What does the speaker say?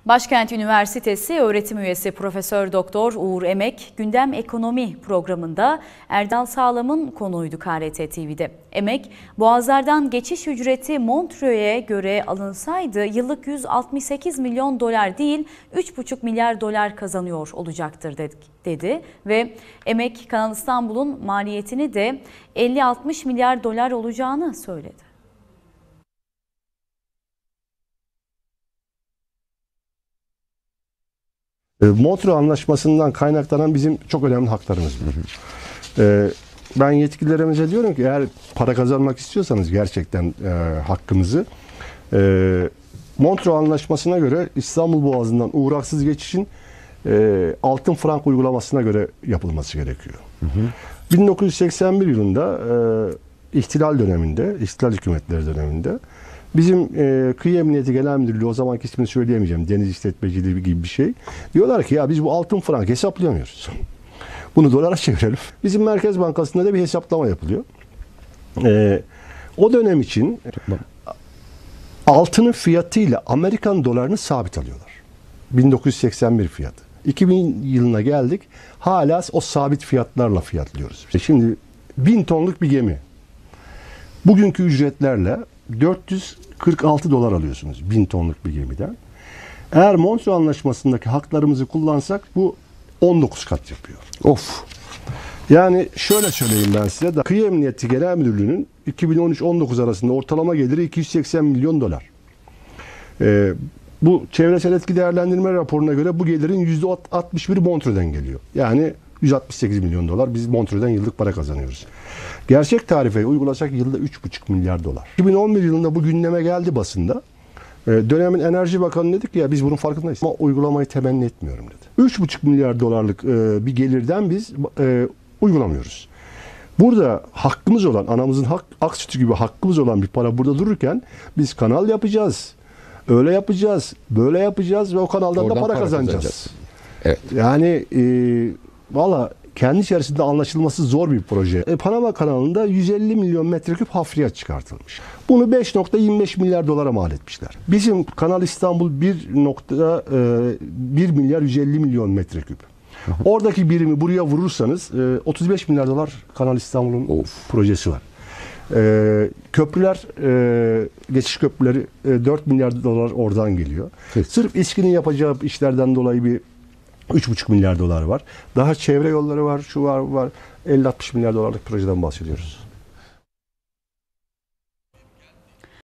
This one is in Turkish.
Başkent Üniversitesi öğretim üyesi Profesör Doktor Uğur Emek, Gündem Ekonomi programında Erdal Sağlam'ın konuğuydu KRT TV'de. Emek, Boğazlardan geçiş ücreti Montreux'e göre alınsaydı yıllık 168 milyon dolar değil 3,5 milyar dolar kazanıyor olacaktır dedi ve Emek, Kanal İstanbul'un maliyetini de 50-60 milyar dolar olacağını söyledi. Montreux Anlaşması'ndan kaynaklanan bizim çok önemli haklarımız var. Ben yetkililerimize diyorum ki eğer para kazanmak istiyorsanız gerçekten hakkınızı Montreux Anlaşması'na göre İstanbul Boğazı'ndan uğraksız geçişin altın frank uygulamasına göre yapılması gerekiyor. 1981 yılında ihtilal döneminde, ihtilal hükümetleri döneminde bizim Kıyı Emniyeti Genel Müdürlüğü, o zamanki ismini söyleyemeyeceğim, deniz işletmeciliği gibi bir şey. Diyorlar ki ya biz bu altın frank hesaplayamıyoruz. Bunu dolara çevirelim. Bizim Merkez Bankası'nda da bir hesaplama yapılıyor. O dönem için altının fiyatıyla Amerikan dolarını sabit alıyorlar. 1981 fiyatı. 2000 yılına geldik. Hala o sabit fiyatlarla fiyatlıyoruz. Şimdi 1000 tonluk bir gemi. Bugünkü ücretlerle 446 dolar alıyorsunuz 1000 tonluk bir gemiden. Eğer Montreux Anlaşması'ndaki haklarımızı kullansak bu 19 kat yapıyor. Of! Yani şöyle söyleyeyim ben size. Kıyı Emniyeti Genel Müdürlüğü'nün 2013-19 arasında ortalama geliri 280 milyon dolar. Bu çevresel etki değerlendirme raporuna göre bu gelirin %61'i Montreux'den geliyor. Yani 168 milyon dolar biz Montreux'den yıllık para kazanıyoruz. Gerçek tarifeyi uygulasak yılda 3,5 milyar dolar. 2011 yılında bu gündeme geldi basında. Dönemin Enerji Bakanı dedi ki ya biz bunun farkındayız ama uygulamayı temenni etmiyorum dedi. 3,5 milyar dolarlık bir gelirden biz uygulamıyoruz. Burada hakkımız olan, anamızın ak sütü gibi hakkımız olan bir para burada dururken biz kanal yapacağız. Öyle yapacağız, böyle yapacağız ve o kanaldan oradan da para kazanacağız. Evet. Yani valla kendi içerisinde anlaşılması zor bir proje. Panama kanalında 150 milyon metreküp hafriyat çıkartılmış. Bunu 5,25 milyar dolara mal etmişler. Bizim Kanal İstanbul 1 milyar 150 milyon metreküp. Oradaki birimi buraya vurursanız 35 milyar dolar Kanal İstanbul'un projesi var. Köprüler, geçiş köprüleri 4 milyar dolar oradan geliyor. Evet. Sırf İSKİ'nin yapacağı işlerden dolayı bir 3,5 milyar dolar var. Daha çevre yolları var, şu var, 50-60 milyar dolarlık projeden bahsediyoruz.